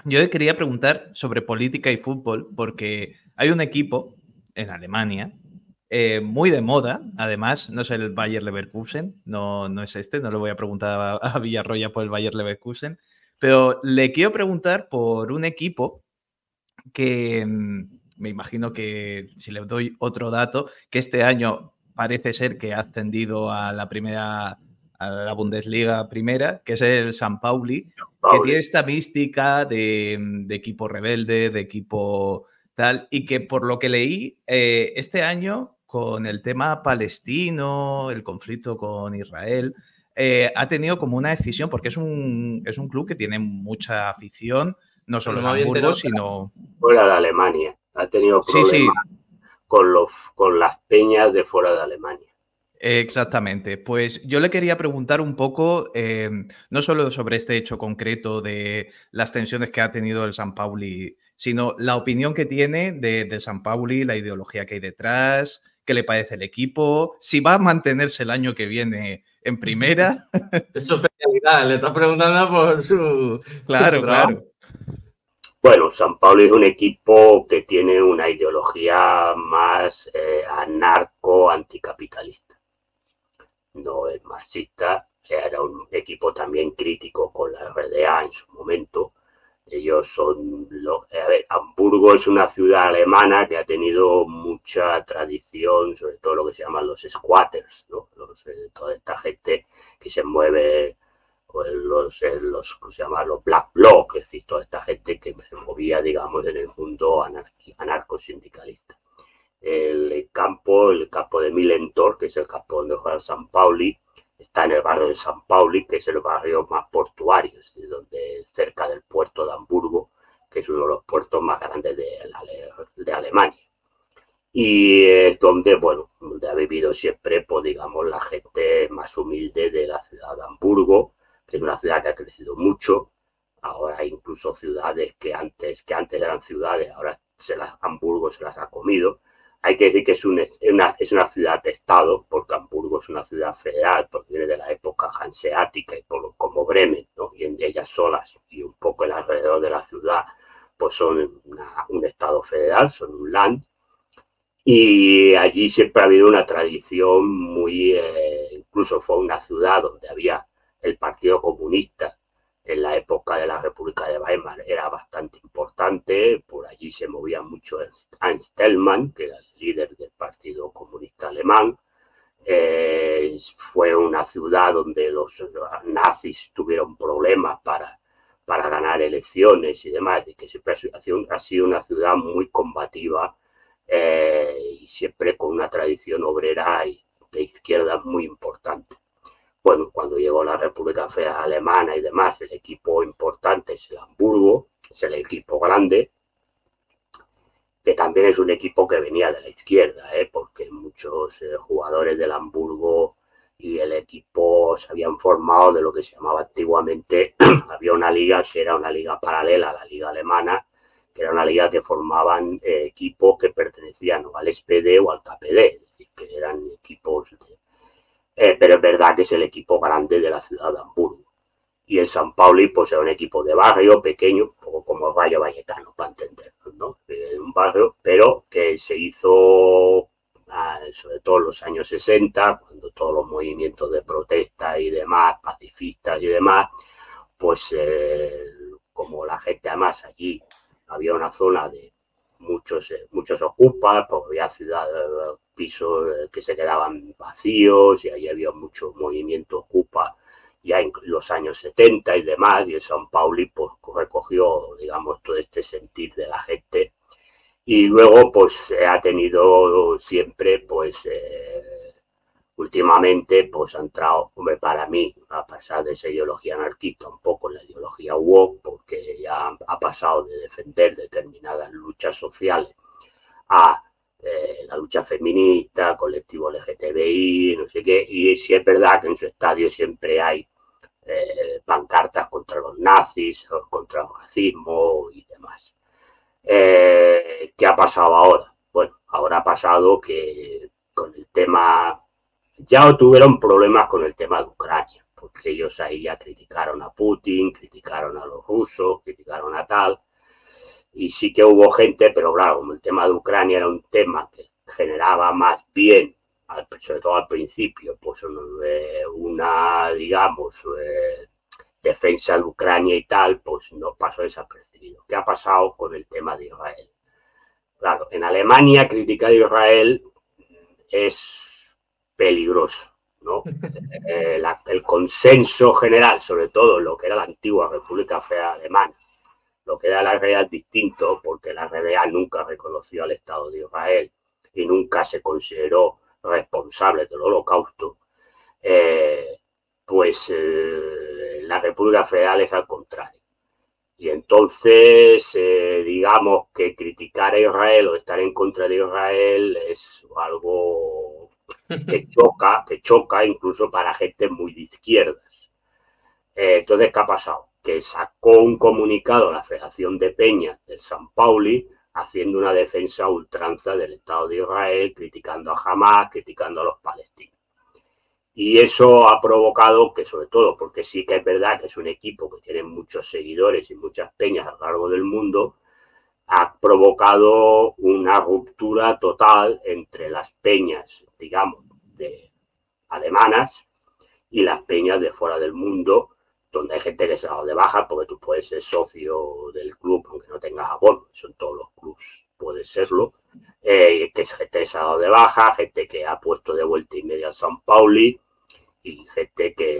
Yo le quería preguntar sobre política y fútbol, porque hay un equipo en Alemania muy de moda, además, no es el Bayer Leverkusen, no es este, no le voy a preguntar a Villarroya por el Bayer Leverkusen, pero le quiero preguntar por un equipo que me imagino que, si le doy otro dato, que este año parece ser que ha ascendido a la Bundesliga primera, que es el San Pauli, que tiene Pauli. esta mística de equipo rebelde, de equipo tal, y que por lo que leí, este año, con el tema palestino, el conflicto con Israel, ha tenido como una decisión, porque es un club que tiene mucha afición, no Pues solo no en me había Hamburgo, enterado. sino... Fuera de Alemania. Ha tenido Sí, problemas sí, con las peñas de fuera de Alemania. exactamente. Pues yo le quería preguntar un poco, no solo sobre este hecho concreto de las tensiones que ha tenido el San Pauli, sino la opinión que tiene de San Pauli, la ideología que hay detrás, qué le parece el equipo, si va a mantenerse el año que viene en primera. Es su especialidad, le estás preguntando por su Claro, trabajo. claro. Bueno, San Pablo es un equipo que tiene una ideología más anarco-anticapitalista. No es marxista, era un equipo también crítico con la RDA en su momento. Ellos son, a ver, Hamburgo es una ciudad alemana que ha tenido mucha tradición, sobre todo lo que se llaman los squatters, ¿no? Toda esta gente que se mueve, pues ¿cómo se llama? Los black bloc, es decir, toda esta gente que se movía, digamos, en el mundo anarco-sindicalista. El campo de Millentor, que es el campo donde juega San Pauli, está en el barrio de San Pauli, que es el barrio más portuario, donde, cerca del puerto de Hamburgo, que es uno de los puertos más grandes de Alemania. Y es donde, bueno, donde ha vivido siempre, pues digamos, la gente más humilde de la ciudad de Hamburgo, que es una ciudad que ha crecido mucho. Ahora hay incluso ciudades que antes eran ciudades, ahora Hamburgo se las ha comido. Hay que decir que es una ciudad de Estado, porque Hamburgo es una ciudad federal, porque viene de la época hanseática y como Bremen, ¿no? Y en ellas solas y un poco el alrededor de la ciudad, pues son un Estado federal, son un land. Y allí siempre ha habido una tradición muy, incluso fue una ciudad donde había el Partido Comunista en la época de la República de Weimar, era bastante importante. Por allí se movía mucho Ernst Thälmann, que era el líder del Partido Comunista Alemán. Fue una ciudad donde los nazis tuvieron problemas para ganar elecciones y demás, y que siempre ha sido una ciudad muy combativa, y siempre con una tradición obrera y de izquierda muy importante. Bueno, cuando llegó la República Federal Alemana y demás, el equipo importante es el Hamburgo, que es el equipo grande, que también es un equipo que venía de la izquierda, porque muchos jugadores del Hamburgo y el equipo se habían formado de lo que se llamaba antiguamente, había una liga que era una liga paralela a la liga alemana, que era una liga que formaban equipos que pertenecían o al SPD o al KPD, es decir, que eran equipos pero es verdad que es el equipo grande de la ciudad de Hamburgo. Y el San Pauli pues era un equipo de barrio pequeño, un poco como el Rayo Vallecano, para entenderlo, ¿no? Un barrio, pero que se hizo sobre todo en los años 60, cuando todos los movimientos de protesta y demás, pacifistas y demás, pues como la gente además allí había una zona de muchos ocupas, pues había pisos que se quedaban vacíos y ahí había mucho movimiento ocupa ya en los años 70 y demás, y el San Pauli pues recogió, digamos, todo este sentir de la gente. Y luego pues ha tenido siempre pues últimamente pues ha entrado, hombre, para mí, a pasar de esa ideología anarquista un poco en la ideología woke, porque ya ha pasado de defender determinadas luchas sociales a la lucha feminista, colectivo LGTBI, no sé qué, y sí es verdad que en su estadio siempre hay pancartas contra los nazis, contra el racismo y demás. ¿Qué ha pasado ahora? Bueno, ahora ha pasado que con el tema, ya tuvieron problemas con el tema de Ucrania, porque ellos ahí ya criticaron a Putin, criticaron a los rusos, criticaron a tal, y sí que hubo gente, pero claro, como el tema de Ucrania era un tema que generaba más bien, sobre todo al principio, pues una digamos, defensa de Ucrania y tal, pues no pasó desapercibido. ¿Qué ha pasado con el tema de Israel? Claro, en Alemania criticar a Israel es peligroso, ¿no? El consenso general, sobre todo lo que era la antigua República Federal Alemana, lo que era la RDA es distinto, porque la RDA nunca reconoció al Estado de Israel y nunca se consideró responsable del Holocausto, la República Federal es al contrario. Y entonces, digamos que criticar a Israel o estar en contra de Israel es algo que choca incluso para gente muy de izquierdas. Entonces, ¿qué ha pasado? Que sacó un comunicado la Federación de Peñas del San Pauli haciendo una defensa a ultranza del Estado de Israel, criticando a Hamas, criticando a los palestinos. Y eso ha provocado que, sobre todo, porque sí que es verdad que es un equipo que tiene muchos seguidores y muchas peñas a lo largo del mundo, ha provocado una ruptura total entre las peñas, digamos, alemanas y las peñas de fuera del mundo, donde hay gente que se ha dado de baja, porque tú puedes ser socio del club aunque no tengas abono, eso en todos los clubes puede serlo, que es gente que se ha dado de baja, gente que ha puesto de vuelta y media al San Pauli y gente que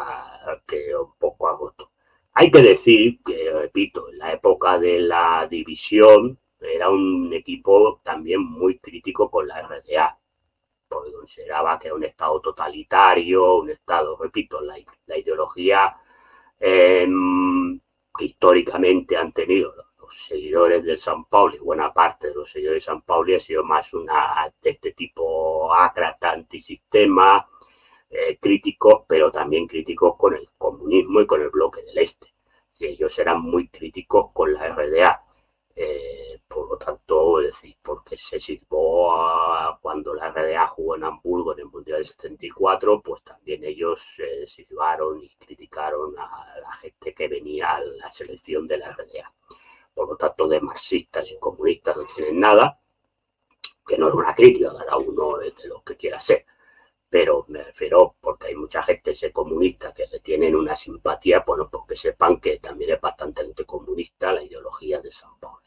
un poco ha roto. Hay que decir que, repito, en la época de la división era un equipo también muy crítico con la RDA, porque consideraba que era un Estado totalitario, un Estado, repito, la ideología que históricamente han tenido los seguidores del San Pauli, buena parte de los seguidores de San Pauli ha sido más una de este tipo ácrata, antisistema, críticos, pero también críticos con el comunismo y con el bloque del Este. Y ellos eran muy críticos con la RDA. Por lo tanto, es decir, porque se sirvió cuando la RDA jugó en Hamburgo en el Mundial del 74, pues también ellos sirvaron y criticaron a la gente que venía a la selección de la RDA. Por lo tanto, de marxistas y comunistas no tienen nada, que no es una crítica, cada uno es de lo que quiera ser. Pero me refiero porque hay mucha gente comunista que le tienen una simpatía, bueno, porque sepan que también es bastante anticomunista la ideología de San Paulo.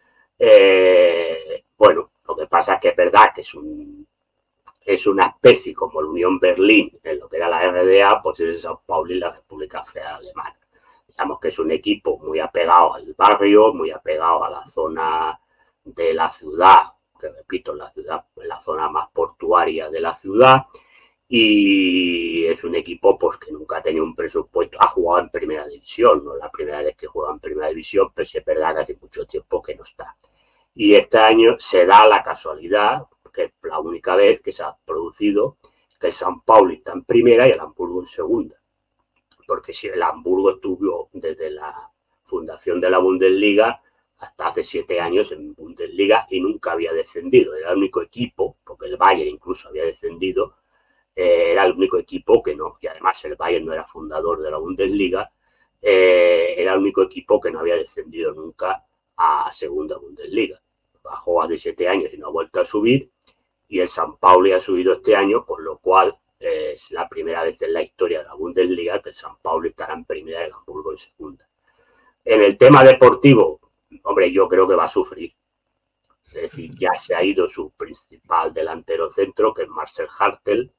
Bueno, lo que pasa es que es verdad que es una especie como la Unión Berlín en lo que era la RDA, pues es San Paulo y la República Federal Alemana. Digamos que es un equipo muy apegado al barrio, muy apegado a la zona de la ciudad, que repito, la zona más portuaria de la ciudad, y es un equipo pues que nunca ha tenido un presupuesto, ha jugado en primera división, no es la primera vez que juega en primera división, pero sí es verdad que hace mucho tiempo que no está. Y este año se da la casualidad, que es la única vez que se ha producido, que el San Pauli está en primera y el Hamburgo en segunda. Porque si el Hamburgo estuvo desde la fundación de la Bundesliga hasta hace 7 años en Bundesliga y nunca había descendido, era el único equipo, porque el Bayern incluso había descendido, era el único equipo que no, y además el Bayern no era fundador de la Bundesliga, era el único equipo que no había descendido nunca a segunda Bundesliga. Bajó hace 7 años y no ha vuelto a subir, y el San Pauli ha subido este año, con lo cual es la primera vez en la historia de la Bundesliga que el San Pauli estará en primera y el Hamburgo en segunda. En el tema deportivo, hombre, yo creo que va a sufrir. Es decir, ya se ha ido su principal delantero centro, que es Marcel Hartel,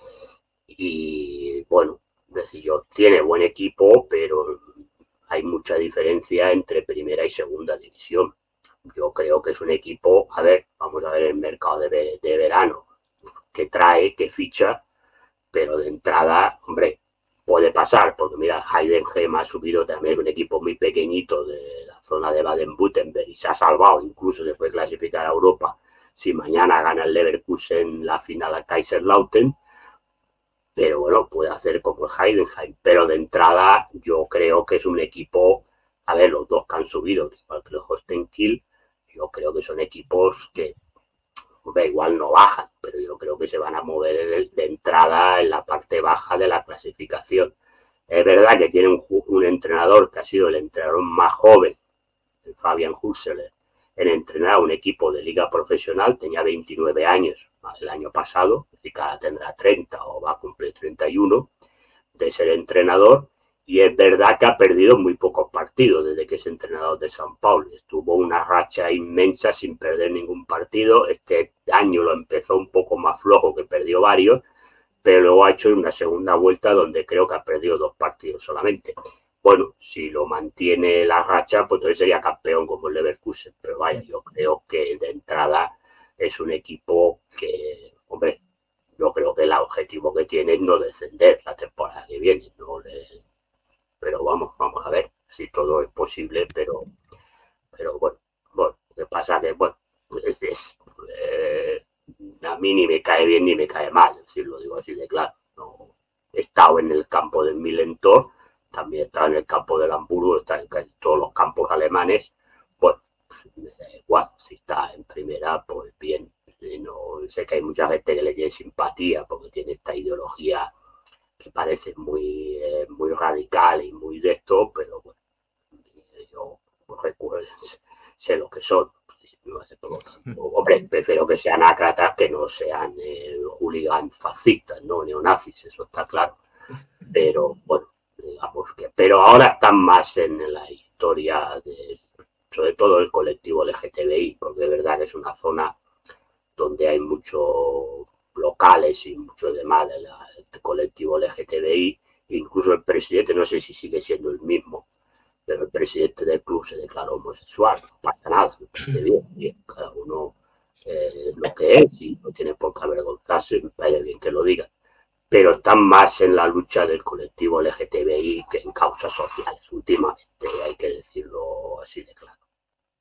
y bueno, decir, tiene buen equipo, pero hay mucha diferencia entre primera y segunda división. Yo creo que es un equipo, vamos a ver el mercado de verano, que trae, que ficha, pero de entrada, hombre, puede pasar, porque mira, Heidenheim ha subido también un equipo muy pequeñito de la zona de Baden-Württemberg y se ha salvado, incluso se puede clasificar a Europa si mañana gana el Leverkusen la final a Kaiserslautern. Pero bueno, puede hacer como el Heidenheim, pero de entrada yo creo que es un equipo, los dos que han subido, igual que el Holstein Kiel, yo creo que son equipos que igual no bajan, pero yo creo que se van a mover de entrada en la parte baja de la clasificación. Es verdad que tiene un entrenador que ha sido el entrenador más joven, el Fabian Husseler, en entrenar a un equipo de liga profesional. Tenía 29 años el año pasado, es decir, que ahora tendrá 30 o va a cumplir 31 de ser entrenador. Y es verdad que ha perdido muy pocos partidos desde que es entrenador de San Paulo. Estuvo una racha inmensa sin perder ningún partido. Este año lo empezó un poco más flojo, que perdió varios, pero luego ha hecho una segunda vuelta donde creo que ha perdido 2 partidos solamente. Bueno, si lo mantiene la racha, pues entonces sería campeón como el Leverkusen. Pero vaya, yo creo que de entrada es un equipo que, hombre, yo creo que el objetivo que tiene es no descender la temporada que viene, pero vamos a ver si todo es posible, pero bueno, lo que pasa que, bueno, a mí ni me cae bien ni me cae mal, si lo digo así de claro. No, he estado en el campo del Millentor, también he estado en el campo del Hamburgo, he estado en casi todos los campos alemanes. Bueno, me da igual, si está en primera, pues bien. No, sé que hay mucha gente que le tiene simpatía porque tiene esta ideología que parece muy radical y muy de esto, pero bueno, yo recuerdo, sé lo que son. Por lo tanto, hombre, prefiero que sean ácratas que no sean hooligans fascistas, no neonazis, eso está claro. Pero bueno, digamos que, pero ahora están más en la historia sobre todo el colectivo LGTBI, porque es verdad que es una zona donde hay muchos locales y muchos demás del colectivo LGTBI. Incluso el presidente, no sé si sigue siendo el mismo, pero el presidente del club se declaró homosexual. No pasa nada, me parece bien. Cada uno lo que es y no tiene por qué avergonzarse, me parece bien que lo digan. Pero están más en la lucha del colectivo LGTBI que en causas sociales, últimamente, hay que decirlo así de claro.